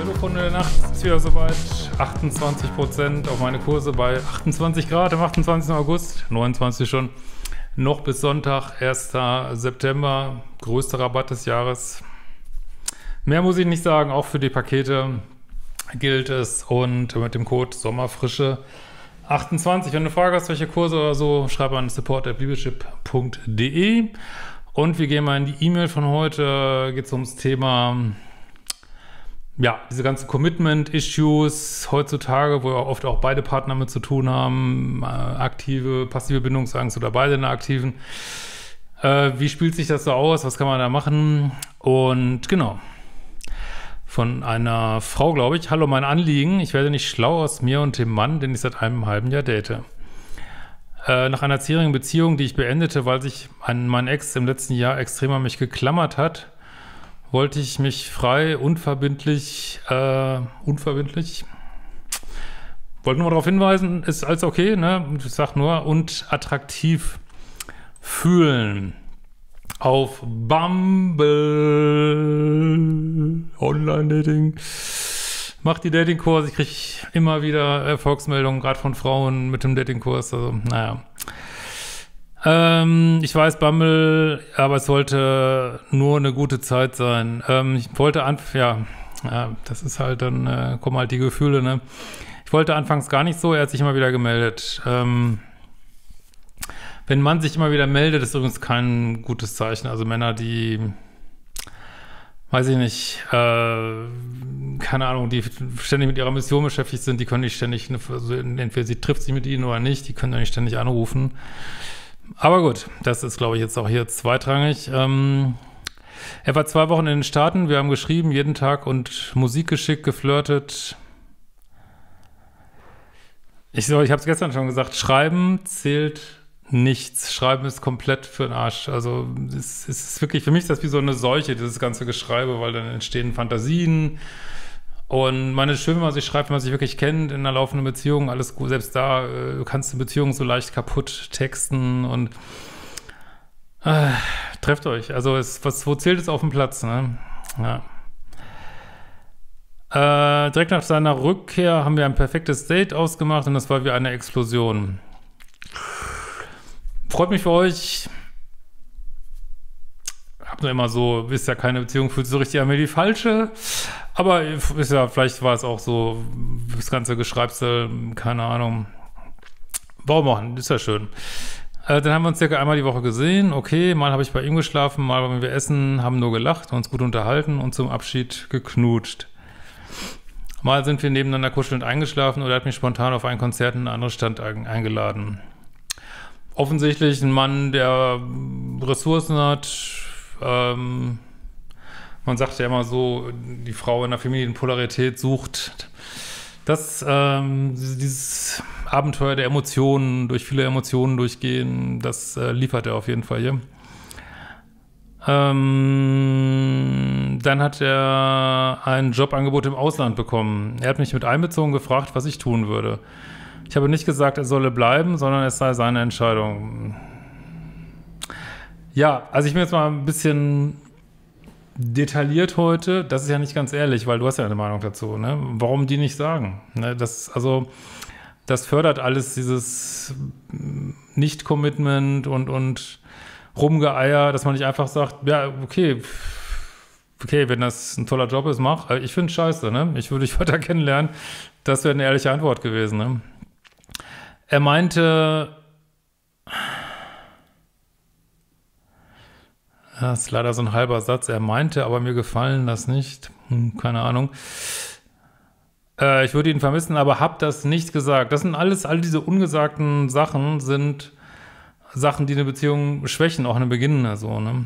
Telefon der Nacht ist wieder soweit. 28% auf meine Kurse bei 28 Grad am 28. August, 29 schon. Noch bis Sonntag, 1. September, größter Rabatt des Jahres. Mehr muss ich nicht sagen, auch für die Pakete gilt es. Und mit dem Code Sommerfrische 28. Wenn du eine Frage hast, welche Kurse oder so, schreib an support@bibelship.de. Und wir gehen mal in die E-Mail von heute. Geht es ums Thema, ja, diese ganzen Commitment-Issues heutzutage, wo ja oft auch beide Partner mit zu tun haben, aktive, passive Bindungsangst oder beide in der aktiven. Wie spielt sich das so aus? Was kann man da machen? Und genau, von einer Frau, glaube ich: Hallo, mein Anliegen: Ich werde nicht schlau aus mir und dem Mann, den ich seit einem halben Jahr date. Nach einer 10-jährigen Beziehung, die ich beendete, weil sich mein Ex im letzten Jahr extrem an mich geklammert hat, wollte ich mich frei, unverbindlich, wollte nur mal darauf hinweisen, ist alles okay, ne? Ich sag nur, und attraktiv fühlen. Auf Bumble, Online-Dating. Macht die Datingkurs, ich kriege immer wieder Erfolgsmeldungen, gerade von Frauen mit dem Datingkurs, also naja. Ich weiß, Bumble, aber es sollte nur eine gute Zeit sein. Ich wollte das ist halt dann, kommen halt die Gefühle, ne? Ich wollte anfangs gar nicht so, er hat sich immer wieder gemeldet. Wenn ein Mann sich immer wieder meldet, ist übrigens kein gutes Zeichen. Also Männer, die, weiß ich nicht, keine Ahnung, die ständig mit ihrer Mission beschäftigt sind, die können nicht ständig, also entweder sie trifft sich mit ihnen oder nicht, die können ja nicht ständig anrufen. Aber gut, das ist, glaube ich, jetzt auch hier zweitrangig. Er war 2 Wochen in den Staaten, wir haben geschrieben, jeden Tag, und Musik geschickt, geflirtet. Ich habe es gestern schon gesagt, Schreiben zählt nichts. Schreiben ist komplett für den Arsch. Also es ist wirklich, für mich ist das wie so eine Seuche, dieses ganze Geschreibe, weil dann entstehen Fantasien. Und man ist schön, wenn man sich schreibt, wenn man sich wirklich kennt, in einer laufenden Beziehung, alles gut. Selbst da kannst du Beziehungen so leicht kaputt texten und trefft euch. Also wo zählt es auf dem Platz, ne? Ja. Direkt nach seiner Rückkehr haben wir ein perfektes Date ausgemacht und das war wie eine Explosion. Freut mich für euch. Hab nur immer so, ist ja keine Beziehung, fühlt sich so richtig an wie die falsche. Aber ist ja, vielleicht war es auch so, das ganze Geschreibsel, keine Ahnung. Warum machen? Ist ja schön. Dann haben wir uns circa einmal die Woche gesehen. Okay, mal habe ich bei ihm geschlafen, mal waren wir essen, haben nur gelacht, uns gut unterhalten und zum Abschied geknutscht. Mal sind wir nebeneinander kuschelnd eingeschlafen oder er hat mich spontan auf ein Konzert in eine andere Stadt eingeladen. Offensichtlich ein Mann, der Ressourcen hat. Man sagt ja immer so, die Frau in der Familienpolarität sucht dieses Abenteuer der Emotionen, durch viele Emotionen durchgehen, das liefert er auf jeden Fall hier. Dann hat er ein Jobangebot im Ausland bekommen. Er hat mich mit einbezogen, gefragt, was ich tun würde. Ich habe nicht gesagt, er solle bleiben, sondern es sei seine Entscheidung. Ja, also ich bin jetzt mal ein bisschen detailliert heute. Das ist ja nicht ganz ehrlich, weil du hast ja eine Meinung dazu, ne? Warum die nicht sagen? Ne? Das fördert alles dieses Nicht-Commitment und Rumgeeier, dass man nicht einfach sagt, ja, okay, wenn das ein toller Job ist, mach. Ich finde es scheiße, ne? Ich würde dich weiter kennenlernen. Das wäre eine ehrliche Antwort gewesen, ne? Er meinte, das ist leider so ein halber Satz, er meinte, aber mir gefallen das nicht. Keine Ahnung. Ich würde ihn vermissen, aber hab das nicht gesagt. Das sind all diese ungesagten Sachen sind Sachen, die eine Beziehung schwächen, auch in den Beginn, also, ne?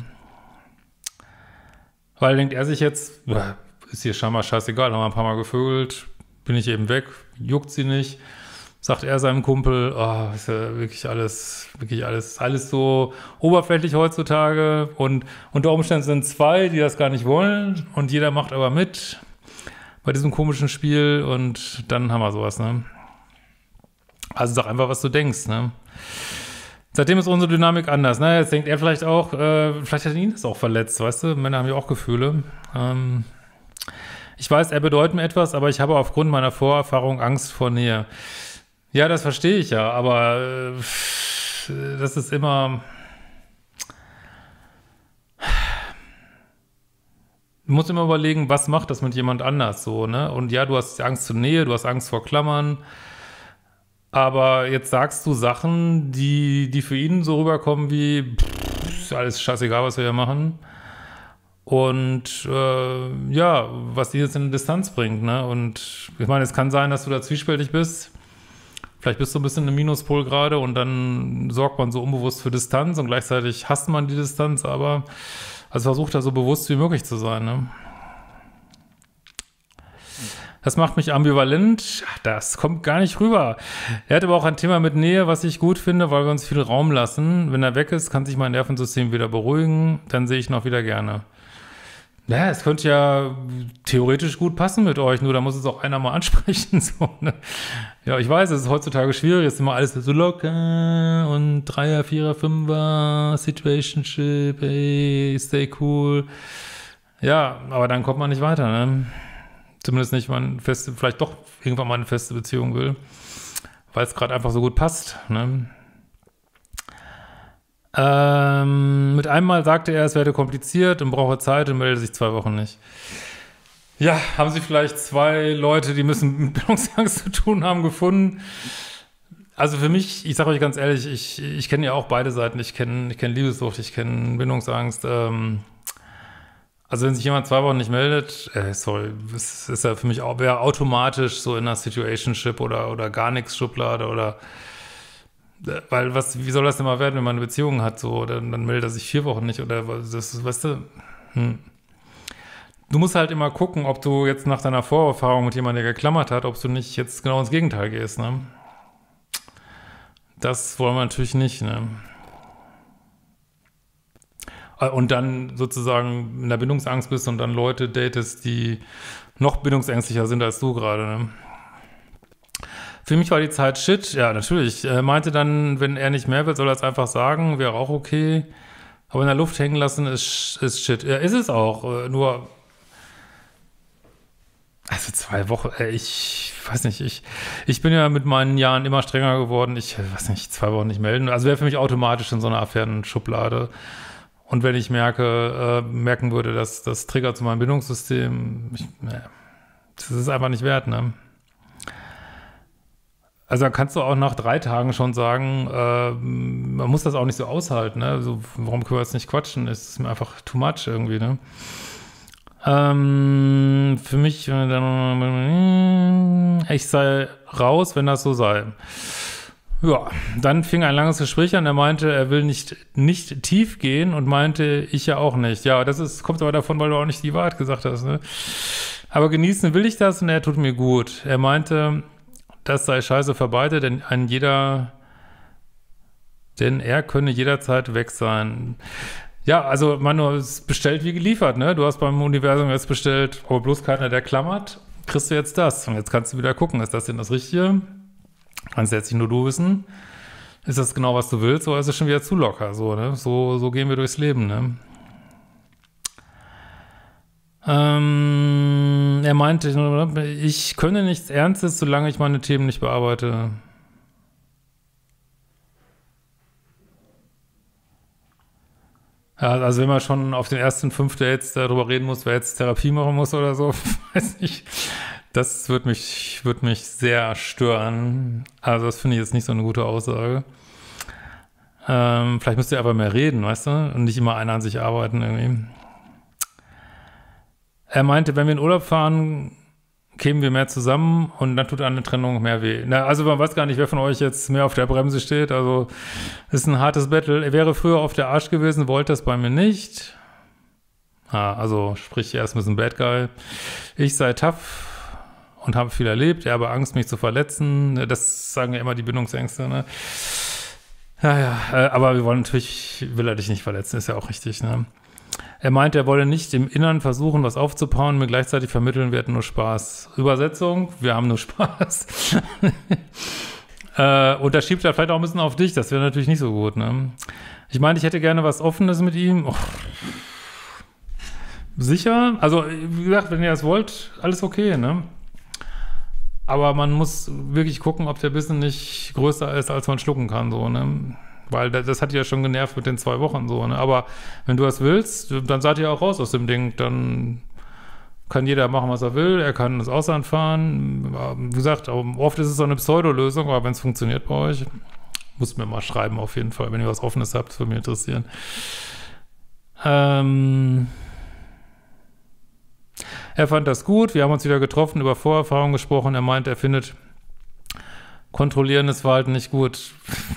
Weil denkt er sich jetzt, ist hier scheinbar scheißegal, haben wir ein paar Mal gevögelt, bin ich eben weg, juckt sie nicht. Sagt er seinem Kumpel, oh, ist ja wirklich alles so oberflächlich heutzutage, und unter Umständen sind 2, die das gar nicht wollen, und jeder macht aber mit bei diesem komischen Spiel, und dann haben wir sowas, ne? Also sag einfach, was du denkst, ne? Seitdem ist unsere Dynamik anders, ne? Jetzt denkt er vielleicht auch, vielleicht hat ihn das auch verletzt, weißt du? Männer haben ja auch Gefühle. Ich weiß, er bedeutet mir etwas, aber ich habe aufgrund meiner Vorerfahrung Angst vor Nähe. Ja, das verstehe ich ja, aber das ist immer... Du musst immer überlegen, was macht das mit jemand anders so, ne? Und ja, du hast Angst vor Nähe, du hast Angst vor Klammern, aber jetzt sagst du Sachen, die für ihn so rüberkommen wie, ist alles scheißegal, was wir hier machen. Und ja, was die jetzt in Distanz bringt, ne? Und ich meine, es kann sein, dass du da zwiespältig bist. Vielleicht bist du ein bisschen im Minuspol gerade und dann sorgt man so unbewusst für Distanz und gleichzeitig hasst man die Distanz, aber also versucht da so bewusst wie möglich zu sein, ne? Das macht mich ambivalent. Das kommt gar nicht rüber. Er hat aber auch ein Thema mit Nähe, was ich gut finde, weil wir uns viel Raum lassen. Wenn er weg ist, kann sich mein Nervensystem wieder beruhigen. Dann sehe ich ihn auch wieder gerne. Ja, es könnte ja theoretisch gut passen mit euch, nur da muss es auch einer mal ansprechen. So, ne? Ja, ich weiß, es ist heutzutage schwierig, es ist immer alles so locker und Dreier, Vierer, Fünfer, Situationship, hey, stay cool. Ja, aber dann kommt man nicht weiter, ne? Zumindest nicht, man vielleicht doch irgendwann mal eine feste Beziehung will, weil es gerade einfach so gut passt, ne? Mit einem Mal sagte er, es werde kompliziert und brauche Zeit und melde sich 2 Wochen nicht. Ja, haben Sie vielleicht 2 Leute, die mit Bindungsangst zu tun haben, gefunden? Also für mich, ich sage euch ganz ehrlich, ich kenne ja auch beide Seiten. Ich kenn Liebessucht, ich kenne Bindungsangst. Also wenn sich jemand 2 Wochen nicht meldet, sorry, das ist ja für mich auch, wäre automatisch so in einer Situationship oder gar nichts Schublade oder weil wie soll das denn mal werden, wenn man eine Beziehung hat, so, dann meldet er sich 4 Wochen nicht oder das, weißt du, Du musst halt immer gucken, ob du jetzt nach deiner Vorerfahrung mit jemandem, der geklammert hat, ob du nicht jetzt genau ins Gegenteil gehst, ne? Das wollen wir natürlich nicht, ne? Und dann sozusagen in der Bindungsangst bist und dann Leute datest, die noch bindungsängstlicher sind als du gerade, ne? Für mich war die Zeit shit, ja, natürlich. Er meinte dann, wenn er nicht mehr will, soll er es einfach sagen, wäre auch okay. Aber in der Luft hängen lassen ist shit. Ja, ist es auch, nur also 2 Wochen, ich weiß nicht, ich bin ja mit meinen Jahren immer strenger geworden, ich weiß nicht, 2 Wochen nicht melden. Also wäre für mich automatisch in so einer Affären-Schublade. Und wenn ich merken würde, dass das triggert zu meinem Bindungssystem, das ist einfach nicht wert, ne? Also dann kannst du auch nach 3 Tagen schon sagen, man muss das auch nicht so aushalten, ne? So, warum können wir jetzt nicht quatschen? Es ist mir einfach too much irgendwie, ne? Für mich, ich sei raus, wenn das so sei. Ja, dann fing ein langes Gespräch an. Er meinte, er will nicht tief gehen und meinte, ich ja auch nicht. Ja, kommt aber davon, weil du auch nicht die Wahrheit gesagt hast, ne? Aber genießen will ich das und er tut mir gut. Er meinte, das sei scheiße für beide, denn er könne jederzeit weg sein. Ja, also man ist bestellt wie geliefert, ne? Du hast beim Universum jetzt bestellt, aber bloß keiner, der klammert, kriegst du jetzt das. Und jetzt kannst du wieder gucken, ist das denn das Richtige? Kannst jetzt nicht nur du wissen. Ist das genau, was du willst, oder ist es schon wieder zu locker? So, ne? So gehen wir durchs Leben, ne? Er meinte, ich könne nichts Ernstes, solange ich meine Themen nicht bearbeite. Ja, also wenn man schon auf den ersten 5 Dates darüber reden muss, wer jetzt Therapie machen muss oder so, weiß nicht. Das wird mich sehr stören. Also das finde ich jetzt nicht so eine gute Aussage. Vielleicht müsst ihr aber mehr reden, weißt du? Und nicht immer einer an sich arbeiten irgendwie. Er meinte, wenn wir in Urlaub fahren, kämen wir mehr zusammen und dann tut eine Trennung mehr weh. Na, also man weiß gar nicht, wer von euch jetzt mehr auf der Bremse steht. Also ist ein hartes Battle. Er wäre früher auf der Arsch gewesen, wollte das bei mir nicht. Also sprich, er ist ein bisschen Bad Guy. Ich sei tough und habe viel erlebt. Er habe Angst, mich zu verletzen. Das sagen ja immer die Bindungsängste, ne? Ja, aber will er dich nicht verletzen, ist ja auch richtig, ne? Er meinte, er wolle nicht im Inneren versuchen, was aufzubauen, mir gleichzeitig vermitteln, wir hätten nur Spaß. Übersetzung, wir haben nur Spaß. Und das schiebt er vielleicht auch ein bisschen auf dich, das wäre natürlich nicht so gut, ne? Ich meine, ich hätte gerne was Offenes mit ihm. sicher. Also, wie gesagt, wenn ihr das wollt, alles okay, ne? Aber man muss wirklich gucken, ob der Bissen nicht größer ist, als man schlucken kann, so, ne? Weil das hat ja schon genervt mit den 2 Wochen, so, ne? Aber wenn du das willst, dann seid ihr auch raus aus dem Ding. Dann kann jeder machen, was er will. Er kann ins Ausland fahren. Wie gesagt, oft ist es so eine Pseudolösung, aber wenn es funktioniert bei euch, muss mir mal schreiben auf jeden Fall, wenn ihr was Offenes habt, würde mich interessieren. Er fand das gut. Wir haben uns wieder getroffen, über Vorerfahrungen gesprochen. Er meint, er findet kontrollierendes Verhalten nicht gut.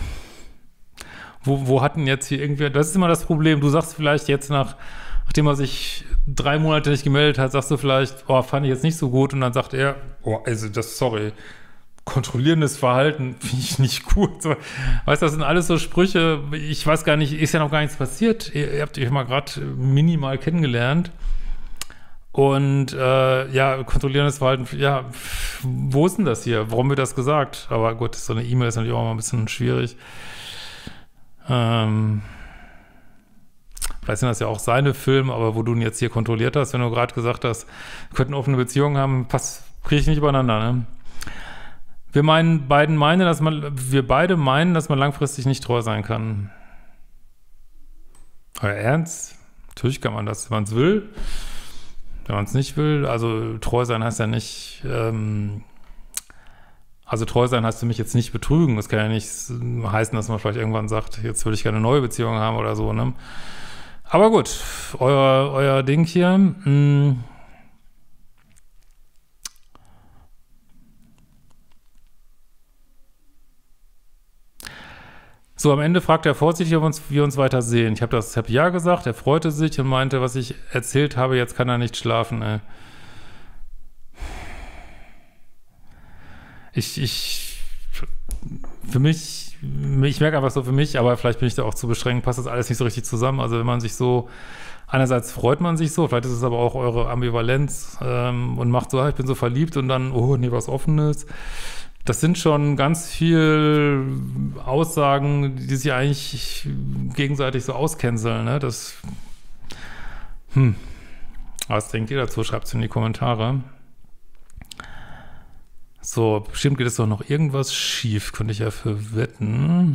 Wo hatten jetzt hier irgendwie, das ist immer das Problem. Du sagst vielleicht jetzt nachdem er sich 3 Monate nicht gemeldet hat, sagst du vielleicht, oh, fand ich jetzt nicht so gut. Und dann sagt er, oh, also sorry, kontrollierendes Verhalten finde ich nicht gut. So, weißt du, das sind alles so Sprüche, ich weiß gar nicht, ist ja noch gar nichts passiert. Ihr habt euch mal gerade minimal kennengelernt. Und ja, kontrollierendes Verhalten, ja, wo ist denn das hier? Warum wird das gesagt? Aber gut, so eine E-Mail ist natürlich auch mal ein bisschen schwierig. Vielleicht sind das ja auch seine Filme, aber wo du ihn jetzt hier kontrolliert hast, wenn du gerade gesagt hast, wir könnten offene Beziehungen haben, kriege ich nicht übereinander, ne? Wir beide meinen, dass man langfristig nicht treu sein kann. Euer Ernst? Natürlich kann man das, wenn man es will. Wenn man es nicht will, also treu sein heißt ja nicht, also treu sein heißt für mich jetzt nicht betrügen. Das kann ja nicht heißen, dass man vielleicht irgendwann sagt, jetzt würde ich gerne eine neue Beziehung haben oder so, ne? Aber gut, euer Ding hier. So, am Ende fragt er vorsichtig, ob wir uns weiter sehen. Ich habe ja gesagt, er freute sich und meinte, was ich erzählt habe, jetzt kann er nicht schlafen, ey. Für mich, ich merke einfach so für mich, aber vielleicht bin ich da auch zu beschränkt, passt das alles nicht so richtig zusammen. Also wenn man sich so, einerseits freut man sich so, vielleicht ist es aber auch eure Ambivalenz und macht so, ich bin so verliebt und dann, oh, nee, was Offenes. Das sind schon ganz viel Aussagen, die sich eigentlich gegenseitig so auskänzeln, ne? Was denkt ihr dazu? Schreibt es in die Kommentare. So, bestimmt geht es doch noch irgendwas schief, könnte ich ja für wetten.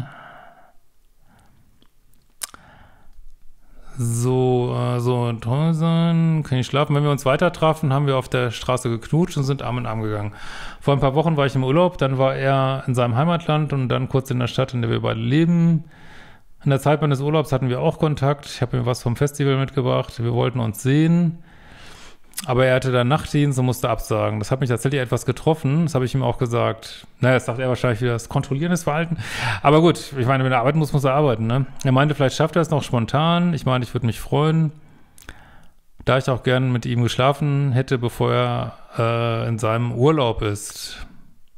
So toll sein, kann ich schlafen. Wenn wir uns weiter trafen, haben wir auf der Straße geknutscht und sind Arm in Arm gegangen. Vor ein paar Wochen war ich im Urlaub, dann war er in seinem Heimatland und dann kurz in der Stadt, in der wir beide leben. In der Zeit meines Urlaubs hatten wir auch Kontakt. Ich habe ihm was vom Festival mitgebracht. Wir wollten uns sehen. Aber er hatte dann Nachtdienst und musste absagen. Das hat mich tatsächlich etwas getroffen. Das habe ich ihm auch gesagt. Naja, das sagt er wahrscheinlich wieder, das kontrollierendes Verhalten. Aber gut, ich meine, wenn er arbeiten muss er arbeiten, ne? Er meinte, vielleicht schafft er es noch spontan. Ich meinte, ich würde mich freuen. Da ich auch gern mit ihm geschlafen hätte, bevor er in seinem Urlaub ist.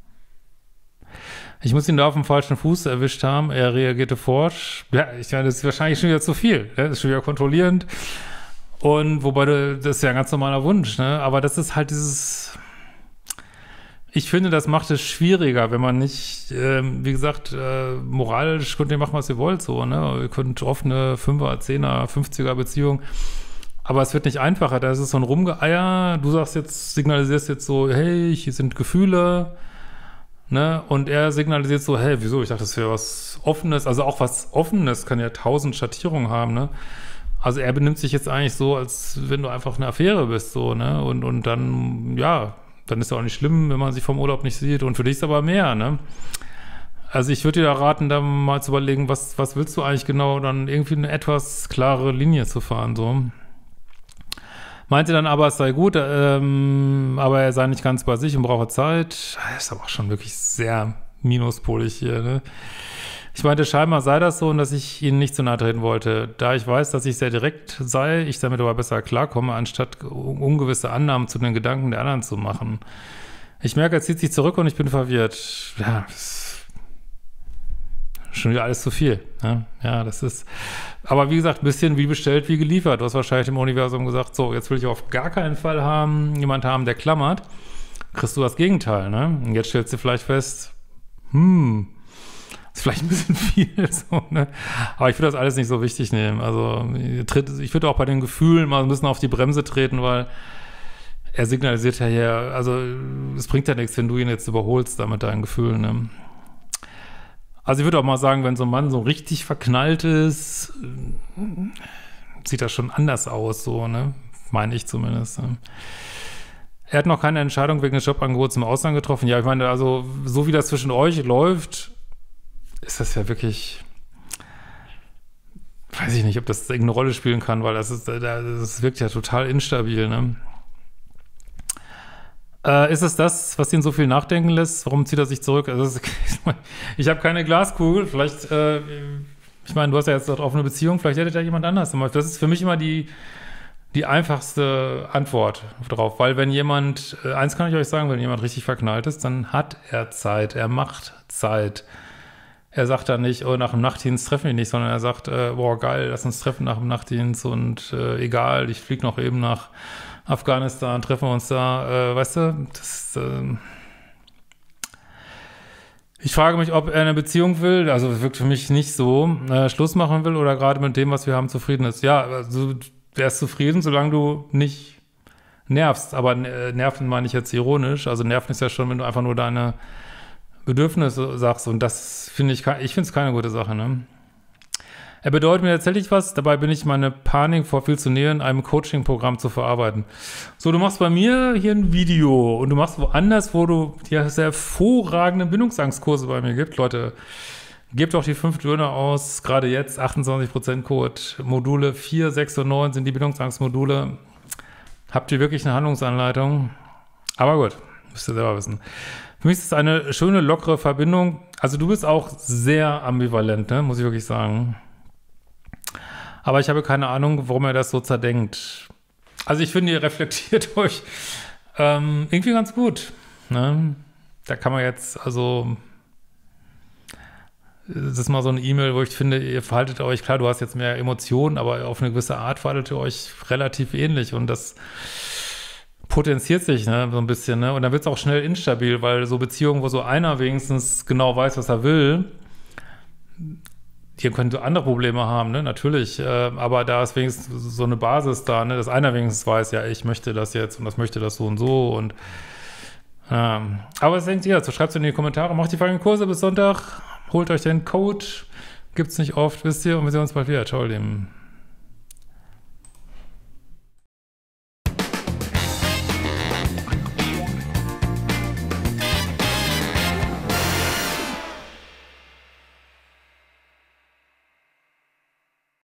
Ich muss ihn da auf dem falschen Fuß erwischt haben. Er reagierte forsch. Ja, ich meine, das ist wahrscheinlich schon wieder zu viel. Ne? Das ist schon wieder kontrollierend. Und wobei, das ist ja ein ganz normaler Wunsch, ne? Aber das ist halt ich finde, das macht es schwieriger, wenn man nicht, wie gesagt, moralisch könnt ihr machen, was ihr wollt, so, ne? Ihr könnt oft eine 5er, 10er, 50er Beziehung, aber es wird nicht einfacher, da ist es so ein Rumgeeier, du signalisierst jetzt so, hey, hier sind Gefühle, ne? Und er signalisiert so, hey, wieso? Ich dachte, das wäre was Offenes, also auch was Offenes kann ja 1000 Schattierungen haben, ne? Also er benimmt sich jetzt eigentlich so, als wenn du einfach eine Affäre bist, so, ne? Und dann, ja, dann ist ja auch nicht schlimm, wenn man sich vom Urlaub nicht sieht. Und für dich ist aber mehr, ne? Also ich würde dir da raten, da mal zu überlegen, was willst du eigentlich genau, dann irgendwie eine etwas klare Linie zu fahren, so. Meinte dann aber, es sei gut, aber er sei nicht ganz bei sich und brauche Zeit. Das ist aber auch schon wirklich sehr minuspolig hier, ne? Ich meinte, scheinbar sei das so und dass ich ihnen nicht zu nahe treten wollte. Da ich weiß, dass ich sehr direkt sei, ich damit aber besser klarkomme, anstatt ungewisse Annahmen zu den Gedanken der anderen zu machen. Ich merke, er zieht sich zurück und ich bin verwirrt. Ja, das ist schon wieder alles zu viel. Ne? Ja, das ist, aber wie gesagt, ein bisschen wie bestellt, wie geliefert. Du hast wahrscheinlich im Universum gesagt, so, jetzt will ich auf gar keinen Fall jemand haben, der klammert. Kriegst du das Gegenteil, ne? Und jetzt stellst du vielleicht fest, ist vielleicht ein bisschen viel, so, ne? Aber ich würde das alles nicht so wichtig nehmen. Also ich würde auch bei den Gefühlen mal ein bisschen auf die Bremse treten, weil er signalisiert ja hier, also es bringt ja nichts, wenn du ihn jetzt überholst da mit deinen Gefühlen, ne? Also ich würde auch mal sagen, wenn so ein Mann so richtig verknallt ist, sieht das schon anders aus, so, ne? Meine ich zumindest. Ne? Er hat noch keine Entscheidung wegen des Jobangebots im Ausland getroffen. Ja, ich meine, also so wie das zwischen euch läuft, ist das ja wirklich, weiß ich nicht, ob das irgendeine Rolle spielen kann, weil das wirkt ja total instabil, ne? Ist es das, was ihn so viel nachdenken lässt? Warum zieht er sich zurück? Also ich habe keine Glaskugel. Vielleicht, ich meine, du hast ja jetzt darauf eine Beziehung, vielleicht hätte da jemand anders. Das ist für mich immer die einfachste Antwort drauf. Weil wenn jemand, eins kann ich euch sagen, wenn jemand richtig verknallt ist, dann hat er Zeit, er macht Zeit. Er sagt dann nicht, oh, nach dem Nachtdienst treffen wir nicht, sondern er sagt, boah, geil, lass uns treffen nach dem Nachtdienst und egal, ich fliege noch eben nach Afghanistan, treffen wir uns da, weißt du, ich frage mich, ob er eine Beziehung will, also es wirkt für mich nicht so, Schluss machen will oder gerade mit dem, was wir haben, zufrieden ist. Ja, also der ist zufrieden, solange du nicht nervst, aber nerven meine ich jetzt ironisch, also nerven ist ja schon, wenn du einfach nur deine Bedürfnisse sagst und das finde ich finde es keine gute Sache, ne? Er bedeutet mir tatsächlich was, dabei bin ich meine Panik vor viel zu näher in einem Coaching-Programm zu verarbeiten. So, du machst bei mir hier ein Video und du machst woanders, wo du ja sehr hervorragende Bindungsangstkurse bei mir gibt. Leute, gebt doch die 5 Döner aus, gerade jetzt 28% Code, Module 4, 6 und 9 sind die Bindungsangstmodule. Habt ihr wirklich eine Handlungsanleitung? Aber gut, müsst ihr selber wissen. Für mich ist es eine schöne, lockere Verbindung. Also du bist auch sehr ambivalent, ne? Muss ich wirklich sagen. Aber ich habe keine Ahnung, warum er das so zerdenkt. Also ich finde, ihr reflektiert euch irgendwie ganz gut. Ne? Da kann man jetzt, also das ist mal so eine E-Mail, wo ich finde, ihr verhaltet euch, klar, du hast jetzt mehr Emotionen, aber auf eine gewisse Art verhaltet ihr euch relativ ähnlich und das potenziert sich, ne, so ein bisschen, ne? Und dann wird es auch schnell instabil, weil so Beziehungen, wo so einer wenigstens genau weiß, was er will, hier könnte andere Probleme haben, ne, natürlich, aber da ist wenigstens so eine Basis da, ne, dass einer wenigstens weiß, ja, ich möchte das jetzt und das möchte das so und so und aber was denkt ihr dazu? Schreibt es in die Kommentare, macht die folgenden Kurse bis Sonntag, holt euch den Code, gibt's nicht oft, wisst ihr, und wir sehen uns bald wieder. Ciao, ihr Lieben.